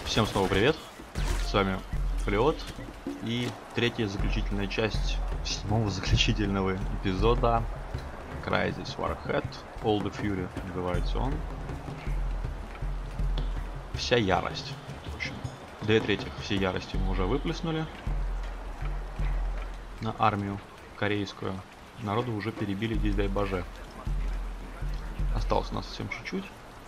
Всем снова привет, с вами Флиот и третья заключительная часть седьмого заключительного эпизода Crysis Warhead All the Fury называется он. Вся ярость. В общем, 2/3 всей ярости мы уже выплеснули на армию корейскую. Народу уже перебили, здесь дай боже. Осталось у нас совсем чуть-чуть.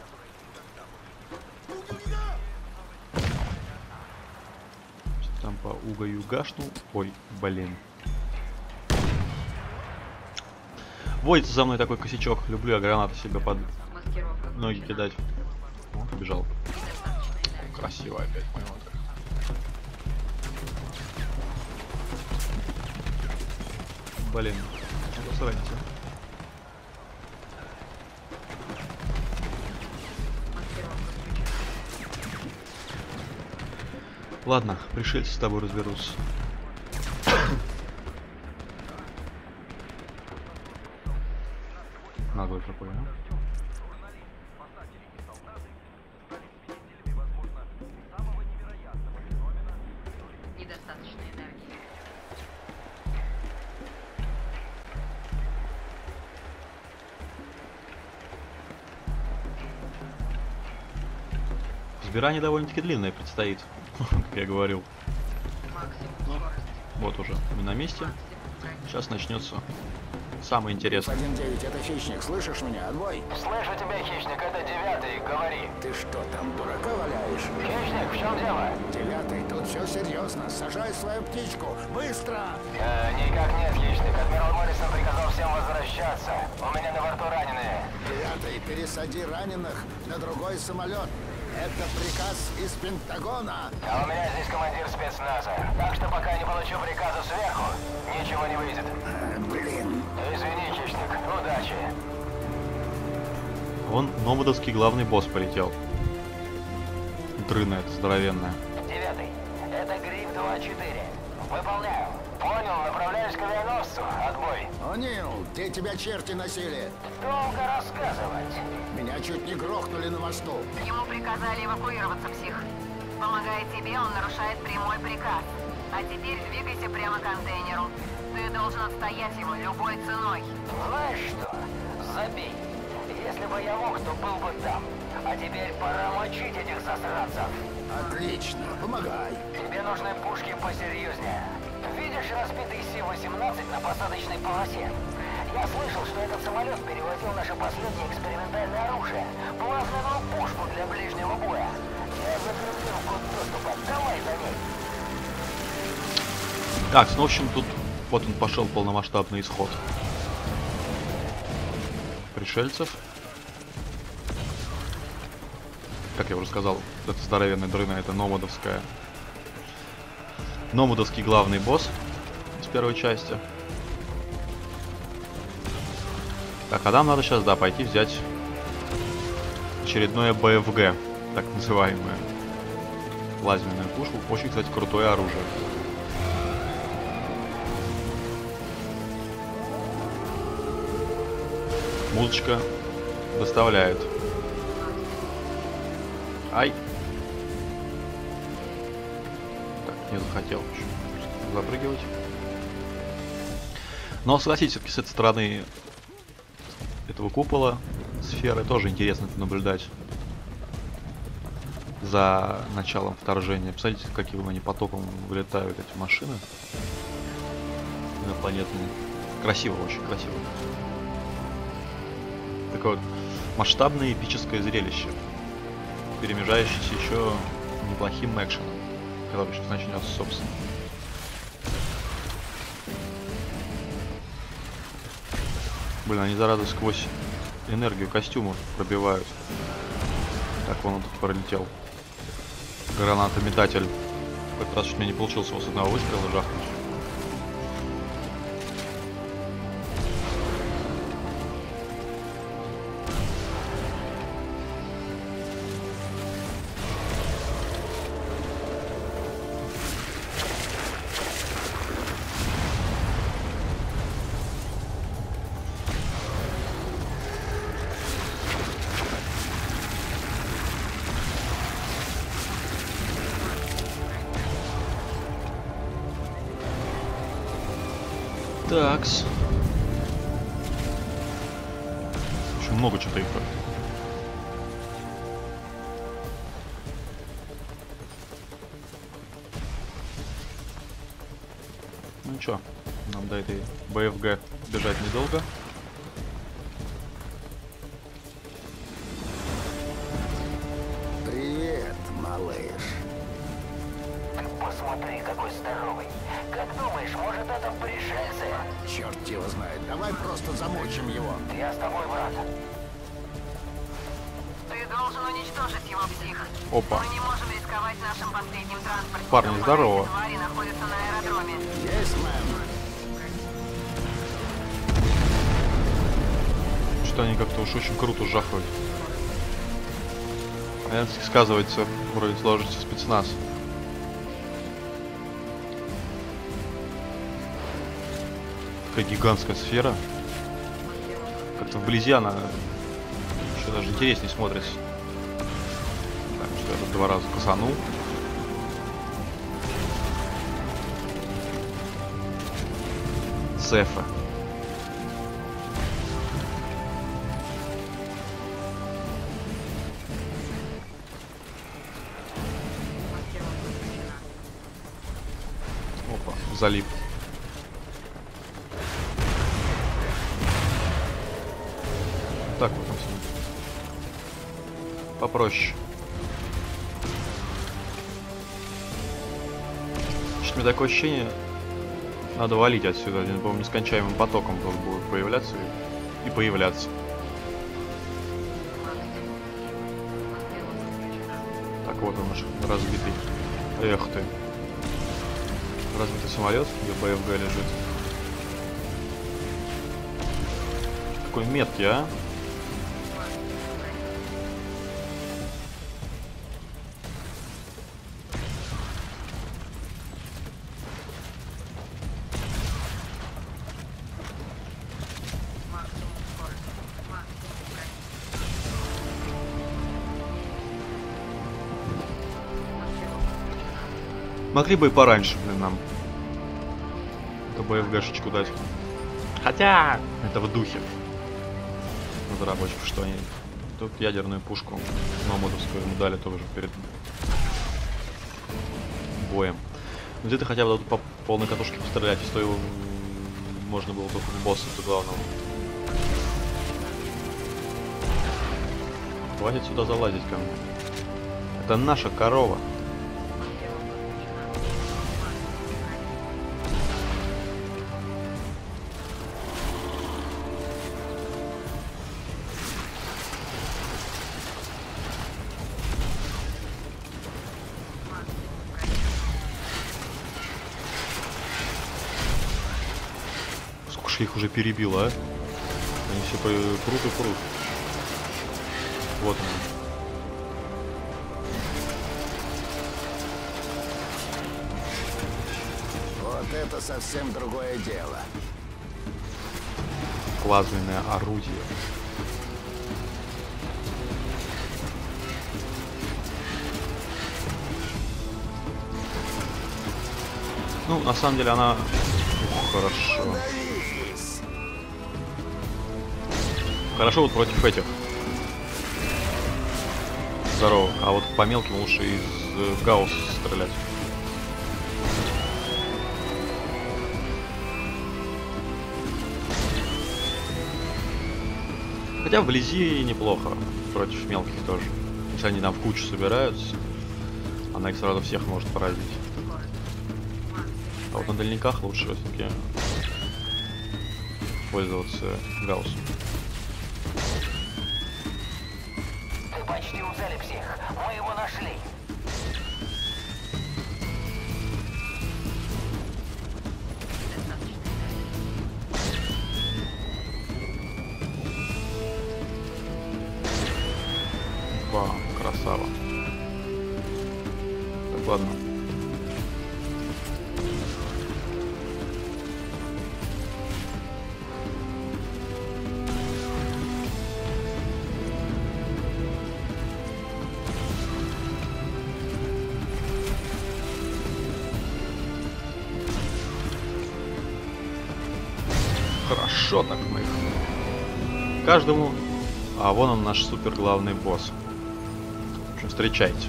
Там по угою гашнул. Ой, блин. Водится за мной такой косячок. Люблю я гранаты себе под ноги кидать. О, побежал. Красиво опять, понял. Блин, надо сранить. Ладно, пришельцы с тобой разберутся. Наглый какой, а? Недостаточно энергии. Избирание довольно-таки длинное предстоит, как я говорил. Вот уже мы на месте. Сейчас начнется самое интересное. 1-9, это Хищник, слышишь меня? Отбой. Слышу тебя, Хищник, это 9-й, говори. Ты что там, дурака валяешь? Хищник, в чем дело? 9-й, тут все серьезно. Сажай свою птичку, быстро! Никак нет, Хищник. Адмирал Моррисон приказал всем возвращаться. У меня на борту раненые. 9-й, пересади раненых на другой самолет. Это приказ из Пентагона. А у меня здесь командир спецназа. Так что пока не получу приказа сверху, ничего не выйдет. Блин. Извини, Хищник, удачи. Вон номадовский главный босс полетел. Дрына эта здоровенная. 9-й, это Гриф 2-4. Выполняю. Понял, направляюсь к авианосцу. Отбой. О'Нил, где тебя черти носили? Долго рассказывать. Меня чуть не грохнули на мосту. Ему приказали эвакуироваться, псих. Помогая тебе, он нарушает прямой приказ. А теперь двигайся прямо к контейнеру. Ты должен отстоять его любой ценой. Знаешь что? Забей. Если бы я мог, то был бы там. А теперь пора мочить этих засранцев. Отлично, помогай. Тебе нужны пушки посерьезнее. Видишь разбитый Си-18 на посадочной полосе? Я слышал, что этот самолет перевозил наше последнее экспериментальное оружие. Плазменную пушку для ближнего боя. Я закрепил код доступа. Давай за ней. Так, ну в общем тут вот он пошел полномасштабный исход пришельцев. Как я уже сказал, это здоровенная дрына, это номадовская. Номадовский главный босс с первой части. Так, а нам надо сейчас, да, пойти взять очередное БФГ, так называемое. Плазменную пушку. Очень, кстати, крутое оружие. Музычка доставляет. Ай! Так, не захотел запрыгивать. Но согласитесь, все-таки с этой стороны этого купола, сферы, тоже интересно наблюдать за началом вторжения. Посмотрите, какие они потоком вылетают, эти машины инопланетные. Красиво, очень красиво. Такое вот масштабное эпическое зрелище, перемежающееся еще неплохим экшеном, который сейчас начнется, собственно. Блин, они, зараза, сквозь энергию костюма пробивают. Так, вон он тут пролетел. Гранатометатель. В этот раз чуть не получился его с одного выстрела жахнуть. Такс. Очень много чего-то их. Ну чё, нам до этой БФГ бежать недолго. Привет, малыш. Посмотри, какой здоровый. Как думаешь, может это пришельцы? Черт его знает. Давай просто замочим его. Я с тобой, брат. Ты должен уничтожить его, псих. Опа. Мы не можем рисковать нашим последним транспортом. Парни, здорово. Твари находятся на аэродроме. Есть, мэм. Что они как-то уж очень круто жахают. А сказывается, вроде сложится спецназ. Такая гигантская сфера. Как-то вблизи она еще даже интереснее смотрится. Так, что я тут 2 раза косанул. Цефа. Опа, залип. Так вот, попроще. Значит, мне такое ощущение, надо валить отсюда. Один, по-моему, нескончаемым потоком будет появляться и появляться. Так, вот он наш разбитый. Эх ты. Разбитый самолет, где БФГ лежит. Какой меткий, а? Могли бы и пораньше, блин, нам эту БФГшечку дать. Хотя это в духе разработчиков, что они тут ядерную пушку мамонтовскую ему дали тоже перед боем. Но где-то хотя бы по полной катушке пострелять, и стоило можно было только в босса-то главного. Хватит сюда залазить ко мне. Это наша корова. Их уже перебило, а? Они все прут и прут. Вот он. Вот это совсем другое дело. Плазменное орудие. Ну, на самом деле она... Хорошо. Хорошо вот против этих. Здорово. А вот по мелким лучше из гаусса стрелять. Хотя вблизи неплохо. Против мелких тоже. Если они там в кучу собираются, она их сразу всех может поразить. А вот на дальниках лучше все-таки пользоваться гауссом. Ты почти у цели, псих. Мы его нашли. Вау, красава. Так, ладно. Хорошо так мы их. Каждому... А вон он, наш супер главный босс. В общем, встречайте.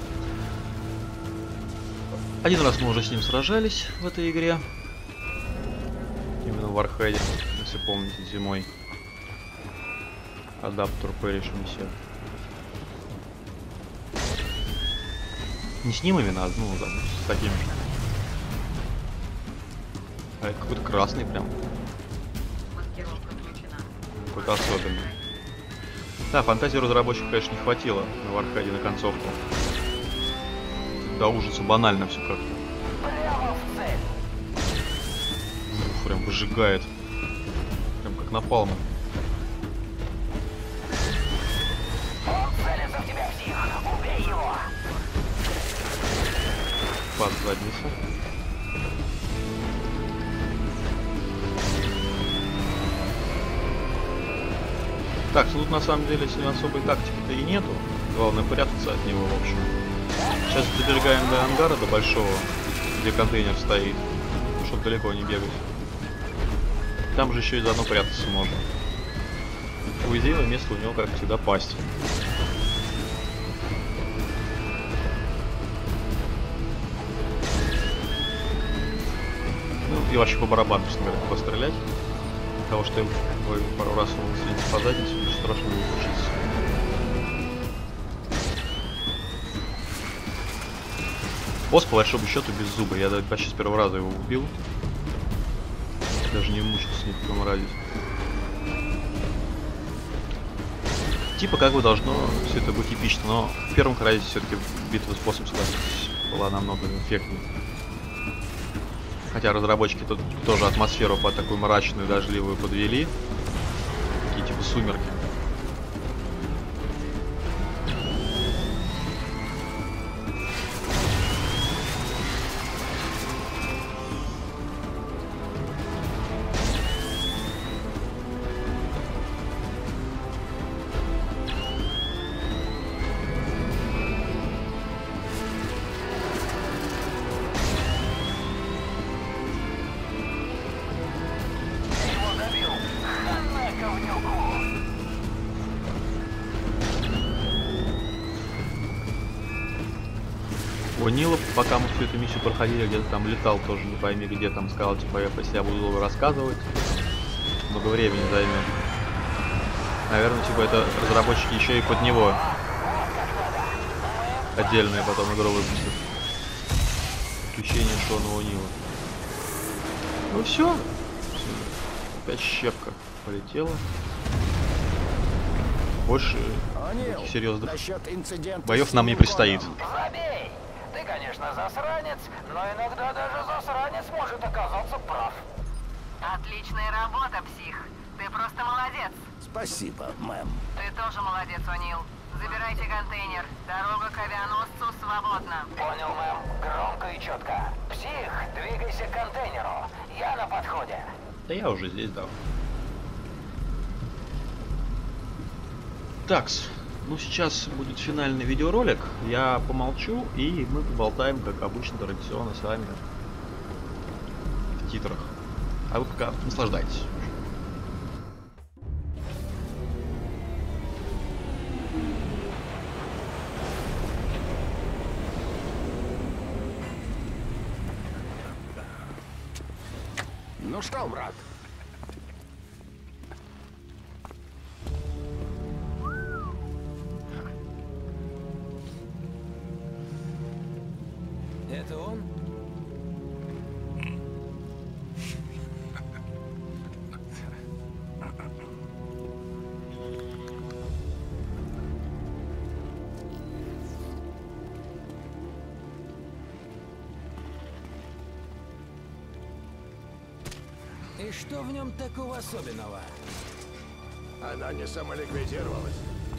Один раз мы уже с ним сражались в этой игре. Именно в Warhead, если помните, зимой. Адаптер перешимся. Не с ним именно, ну да, с таким же. А это какой-то красный прям. Маскировка включена. Какой-то особенный. Да, фантазии разработчиков, конечно, не хватило на Warhead на концовку. До ужаса банально все как-то. Прямо в цель. Прям выжигает. Прям как напалм. Он целится в тебя, псих. Убей его. Под задницу. Так, тут на самом деле с ним особой тактики-то и нету. Главное прятаться от него, в общем. Сейчас добегаем до ангара, до большого, где контейнер стоит, чтобы далеко не бегать. Там же еще и заодно прятаться можно. Уязвимое место у него, как всегда, пасть. Ну и вообще по барабану, честно говоря, пострелять. Потому что пару раз он сидит по заднице, ничего страшного не случится. Босс, по большому счету, без зуба. Я почти с первого раза его убил. Даже не мучился ни в каком разе. Типа как бы должно все это быть эпично, но в первом кразе все-таки битва с боссом, согласитесь, была намного эффектнее. Хотя разработчики тут тоже атмосферу по такую мрачную, дождливую подвели. Такие типа сумерки. Нила, пока мы всю эту миссию проходили, где-то там летал тоже, не пойми где, там сказал, типа, если я буду долго рассказывать, много времени займет. Наверное, типа, это разработчики еще и под него отдельные потом игру выпустят. Приключения Шона О'Нила. Ну все. Опять щепка полетела. Больше таких серьезных боев нам не предстоит. Забей! Ты, конечно, засранец, но иногда даже засранец может оказаться прав. Отличная работа, псих. Ты просто молодец. Спасибо, мэм. Ты тоже молодец, О'Нил. Забирайте контейнер. Дорога к авианосцу свободна. Понял, мэм. Громко и четко. Псих, двигайся к контейнеру. Я на подходе. Да я уже здесь, да. Такс. Ну, сейчас будет финальный видеоролик. Я помолчу, и мы поболтаем, как обычно, традиционно с вами в титрах. А вы пока наслаждайтесь. Ну что, брат? Это он? И что в нем такого особенного? Она не самоликвидировалась.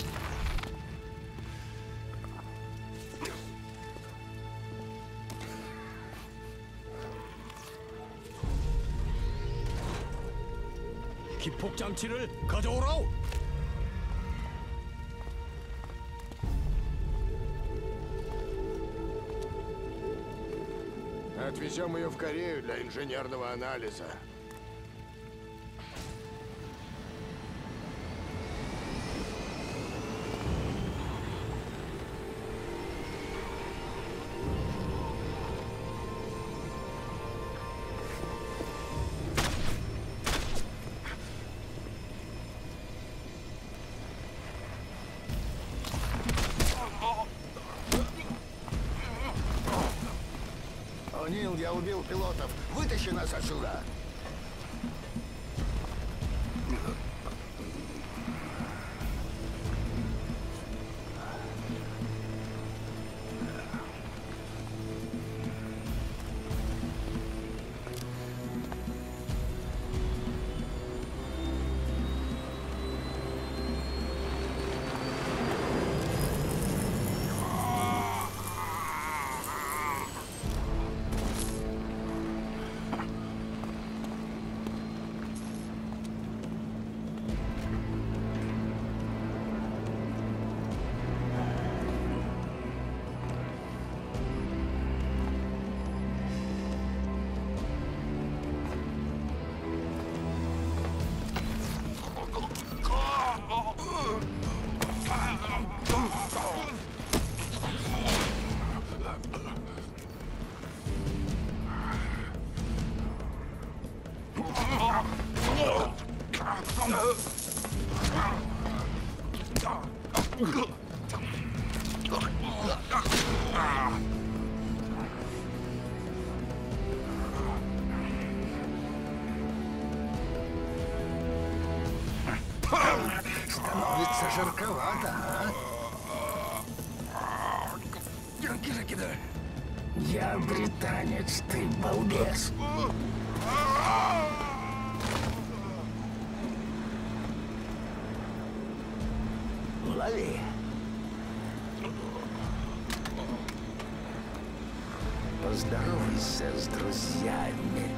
기폭 장치를 가져오라오. Отвезем ее в Корею для инженерного анализа. О'Нил, я убил пилотов. Вытащи нас отсюда. Становится жарковато, а? Я британец, ты балбес. Лови. Поздоровайся с друзьями.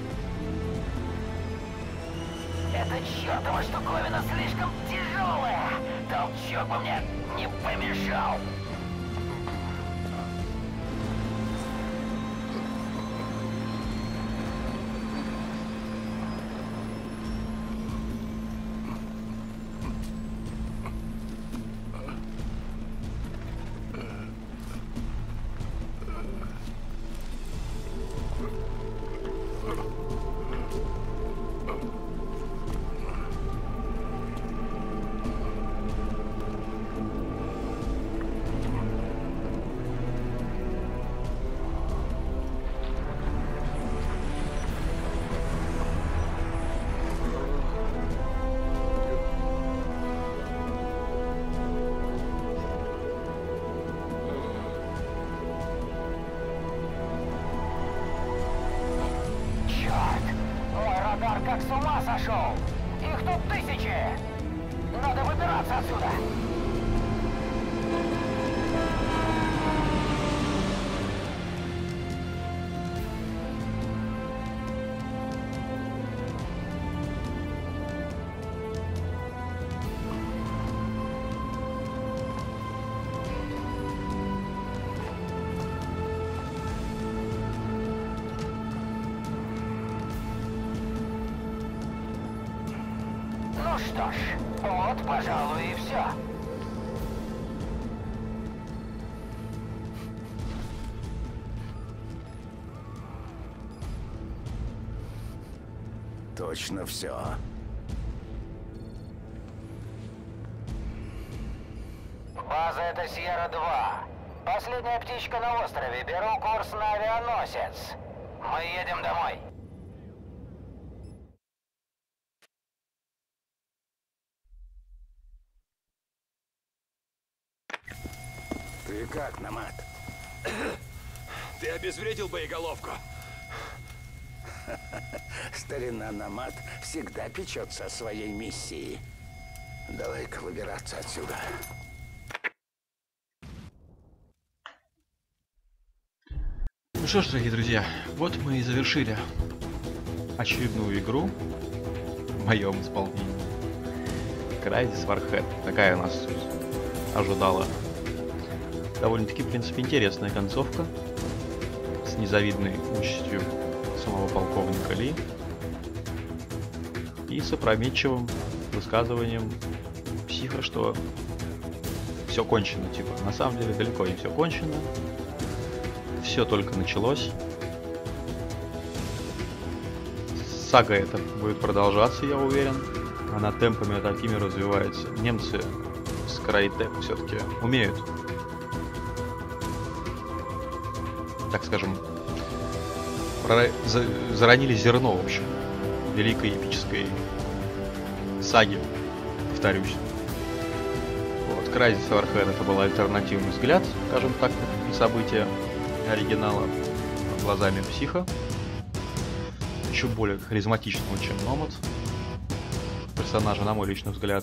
Эта чертова штуковина слишком тяжелая. Толчок бы мне не помешал. Как с ума сошел! Их тут тысячи! Надо выбираться отсюда! Ну что ж, вот, пожалуй, и все. Точно все. База — это Сьерра-2. Последняя птичка на острове. Беру курс на авианосец. Мы едем домой. Ты как, Намат? Ты обезвредил боеголовку? Старина Намат всегда печется о своей миссии. Давай-ка выбираться отсюда. Ну что ж, дорогие друзья, вот мы и завершили очередную игру в моем исполнении. Crysis Warhead. Такая у нас ожидала довольно-таки, в принципе, интересная концовка с незавидной участью самого полковника Ли и с опрометчивым высказыванием психа, что все кончено, типа. На самом деле далеко не все кончено, все только началось. Сага эта будет продолжаться, я уверен. Она темпами такими развивается. Немцы с Crytek все-таки умеют, так скажем, заронили зерно, в общем, великой эпической саги, повторюсь. Вот, Crysis Warhead это был альтернативный взгляд, скажем так, на события оригинала глазами психа. Еще более харизматичного, чем Номад. Персонажа, на мой личный взгляд.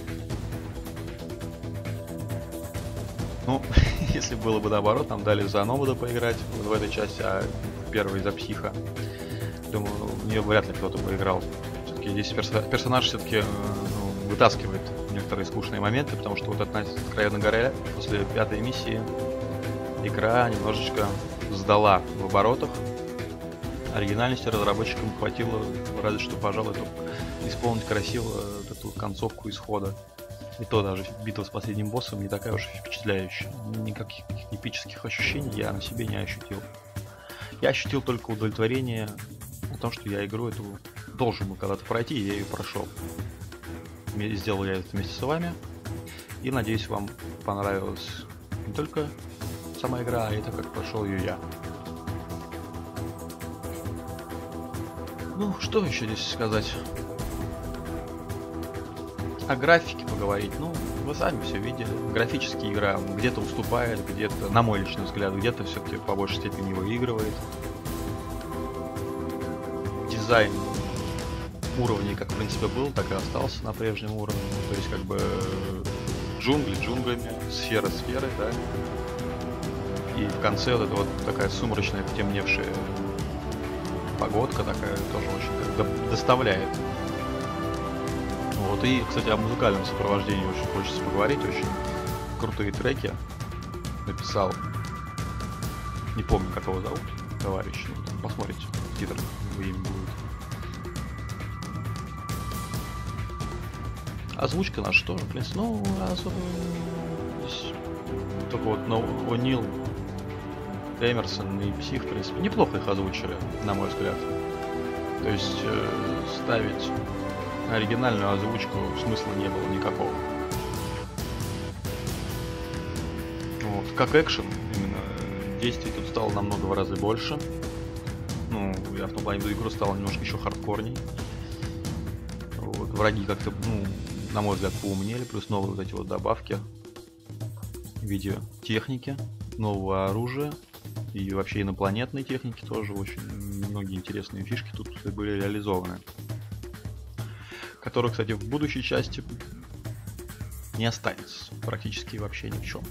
Ну, если было бы наоборот, нам дали за Номада поиграть в этой части, а первый за психа. Думаю, в нее вряд ли кто-то поиграл. Все-таки здесь персонаж все-таки вытаскивает некоторые скучные моменты, потому что вот откровенно говоря, после 5-й миссии игра немножечко сдала в оборотах. Оригинальности разработчикам хватило разве что, пожалуй, только исполнить красиво вот эту концовку исхода. И то даже битва с последним боссом не такая уж впечатляющая. Никаких эпических ощущений я на себе не ощутил. Я ощутил только удовлетворение о том, что я игру эту должен был когда-то пройти, и я ее прошел. Сделал я это вместе с вами. И надеюсь, вам понравилась не только сама игра, а это как прошел ее я. Ну, что еще здесь сказать? О графике поговорить. Ну, вы сами все видели. Графически игра где-то уступает, где-то, на мой личный взгляд, где-то все-таки по большей степени выигрывает. Дизайн уровней, как в принципе был, так и остался на прежнем уровне. То есть как бы джунгли джунглями, сфера сферой, да. И в конце вот эта вот такая сумрачная, потемневшая погодка такая тоже очень доставляет. Вот, и, кстати, о музыкальном сопровождении очень хочется поговорить. Очень крутые треки написал. Не помню, как его зовут, товарищ. Ну, посмотрите, в титрах его имя будет. Озвучка наша тоже, в принципе, ну, особо здесь только вот О'Нил, Эмерсон и Псих, в принципе, неплохо их озвучили, на мой взгляд. То есть ставить оригинальную озвучку смысла не было никакого. Вот. Как экшен, именно действий тут стало намного в разы больше. Ну, я в том плане, что игру стало немножко еще хардкорней. Вот. Враги как-то, ну, на мой взгляд, поумнели, плюс новые вот эти вот добавки в виде техники, нового оружия и вообще инопланетной техники тоже. Очень многие интересные фишки тут были реализованы, которые, кстати, в будущей части не останется практически вообще ни в чем.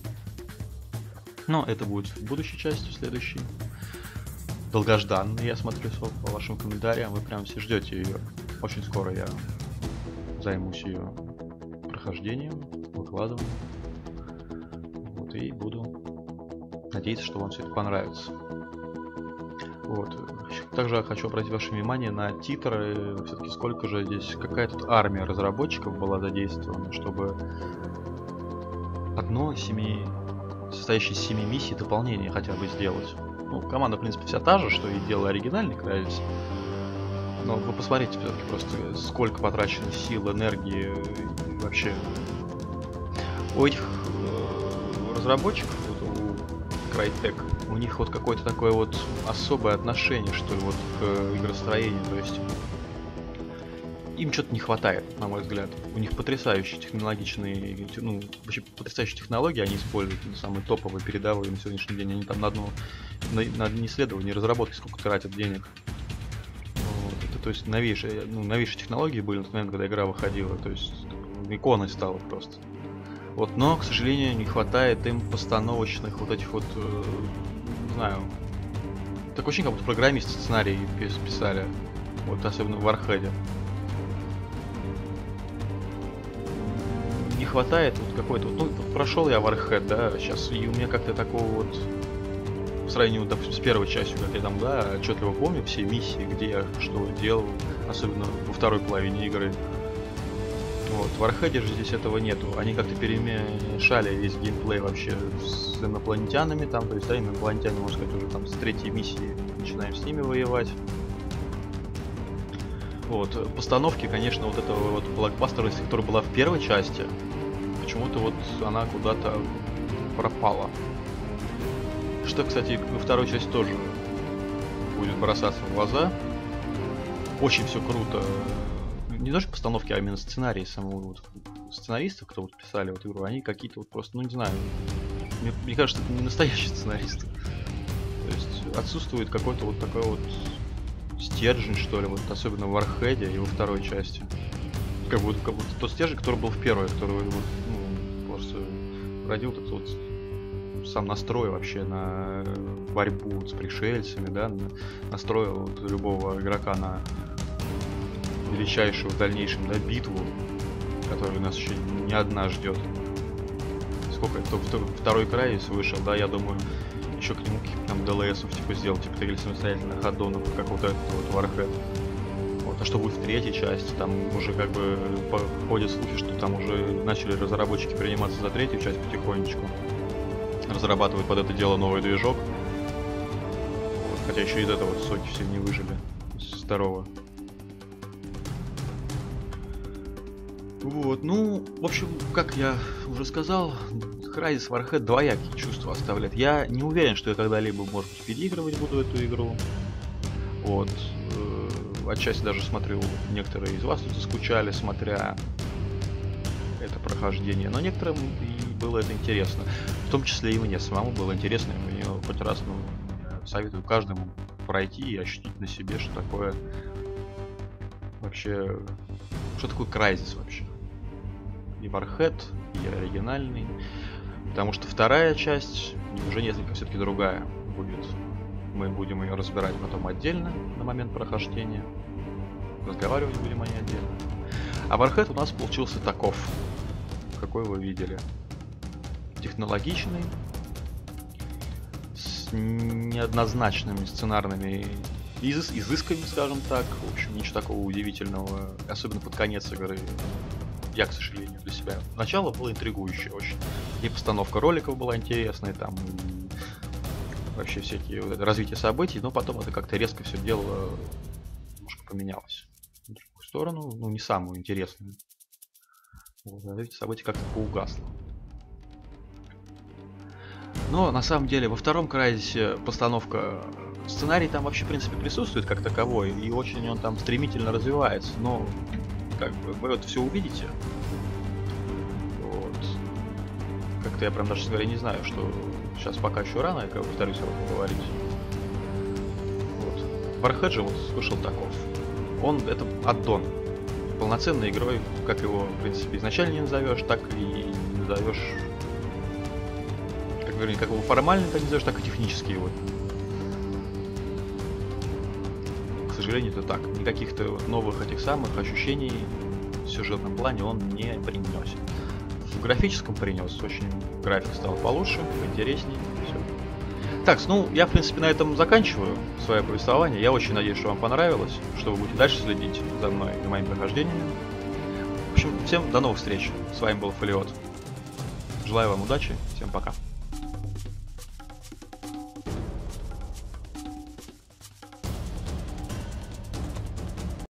Но это будет в будущей части, в следующей. Долгожданной, я смотрю по вашим комментариям, вы прям все ждете ее. Очень скоро я займусь ее прохождением, выкладыванием. Вот, и буду надеяться, что вам все это понравится. Вот. Также хочу обратить ваше внимание на титры. Все-таки сколько же здесь, какая тут армия разработчиков была задействована, чтобы одно состоящее из 7 миссий дополнение хотя бы сделать. Ну, команда, в принципе, вся та же, что и делала оригинальный Crysis. Но вы посмотрите все-таки просто, сколько потрачено сил, энергии и вообще. У этих разработчиков, вот, у Crytek, у них вот какое-то такое вот особое отношение, что ли, вот к игростроению. То есть им что-то не хватает, на мой взгляд. У них потрясающие технологичные, ну, вообще потрясающие технологии они используют, самые топовые, передовые на сегодняшний день. Они там на исследование, разработки сколько тратят денег. Вот. Это, то есть новейшие технологии были на тот момент, когда игра выходила. То есть иконой стала просто. Вот, но, к сожалению, не хватает им постановочных вот этих вот, не знаю, так очень как будто программисты сценарии писали, вот особенно в Warhead. Не хватает вот какой-то, вот, ну, прошел я Warhead, да, сейчас, и у меня как-то такого вот, в сравнении, допустим, с первой частью, как я там, да, отчетливо помню все миссии, где я что делал, особенно во второй половине игры. Вот, в Warhead же здесь этого нету. Они как-то перемешали весь геймплей вообще с инопланетянами там, то есть, да, инопланетяне, можно сказать, уже там с третьей миссии начинаем с ними воевать. Вот, постановки, конечно, вот этого вот блокбастера, которая была в первой части, почему-то вот она куда-то пропала. Что, кстати, во второй части тоже будет бросаться в глаза. Очень все круто. Не даже постановки, а именно сценарии самого вот, сценаристов, кто вот писали вот игру, они какие-то вот просто, ну не знаю, мне кажется, это не настоящие сценаристы. То есть отсутствует какой-то вот такой вот стержень, что ли, вот особенно в Warhead и во второй части. Как будто тот стержень, который был в первой, который вот, ну, просто родил этот вот сам настрой вообще на борьбу вот с пришельцами, да, настроил вот любого игрока на величайшую в дальнейшем, да, битву, которая нас еще не одна ждет. Сколько это второй край вышел, да, я думаю, еще к нему каких-то там ДЛСов типа сделал, типа или самостоятельных аддонов, как вот этот вот Warhead. Вот, а что будет в третьей части, там уже как бы ходят слухи, что там уже начали разработчики приниматься за третью часть потихонечку. Разрабатывают под это дело новый движок. Вот, хотя еще из этого вот соки все не выжили. С второго. Вот, ну, в общем, как я уже сказал, Crysis Warhead двоякие чувства оставляет. Я не уверен, что я когда-либо, может быть, переигрывать буду эту игру. Вот. Отчасти даже смотрю, некоторые из вас тут заскучали, смотря это прохождение. Но некоторым и было это интересно. В том числе и мне самому было интересно. И мне хоть раз, ну, советую каждому пройти и ощутить на себе, что такое вообще... Что такое Crysis вообще? И Warhead, и оригинальный. Потому что вторая часть уже несколько все-таки другая будет. Мы будем ее разбирать потом отдельно на момент прохождения. Разговаривать будем о ней отдельно. А Warhead у нас получился таков, какой вы видели. Технологичный, с неоднозначными сценарными изысками, скажем так. В общем, ничего такого удивительного, особенно под конец игры. Я, к сожалению, для себя. Начало было интригующее очень. И постановка роликов была интересной, там вообще всякие вот это развитие событий, но потом это как-то резко все дело немножко поменялось в другую сторону, ну не самую интересную. Вот, развитие событий как-то поугасло. Но на самом деле во втором Crysis постановка, сценарий там вообще в принципе присутствует как таковой, и очень он там стремительно развивается, но как бы вы это все увидите. Вот. Как-то я прям даже говоря не знаю, что сейчас пока еще рано, я повторюсь, об этом говорить. Вот. Warhead же вот вышел таков. Он это аддон. Полноценной игрой, как его, в принципе, изначально не назовешь, так и не назовешь. Как, вернее, как его формально так не назовешь, так и технически его. К сожалению, это так. Никаких-то вот новых этих самых ощущений в сюжетном плане он не приносит. В графическом принес, очень график стал получше, поинтереснее, все. Так, ну, я, в принципе, на этом заканчиваю свое повествование. Я очень надеюсь, что вам понравилось, что вы будете дальше следить за мной и моими прохождениями. В общем, всем до новых встреч. С вами был Фолиот. Желаю вам удачи, всем пока.